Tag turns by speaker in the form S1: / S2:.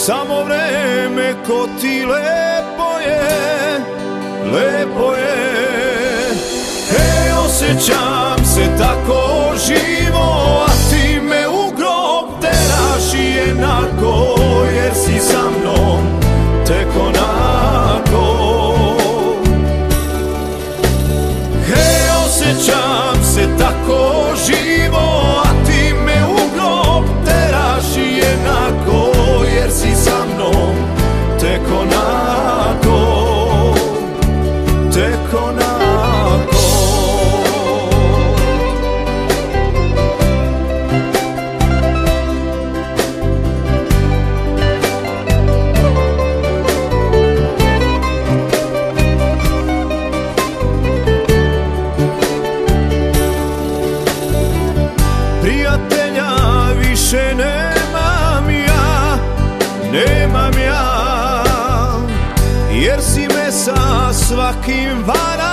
S1: samo vreme ko ti lepo je, lepo je. Osjećam se tako živo, a ti me u grob teraš i jednako, jer si sa mnom tek onako. Osjećam se tako živo, a ti me u grob teraš i jednako, jer si sa mnom tek onako, tek onako. Prijatelja više nemam ja, jer si me sa svakim vara.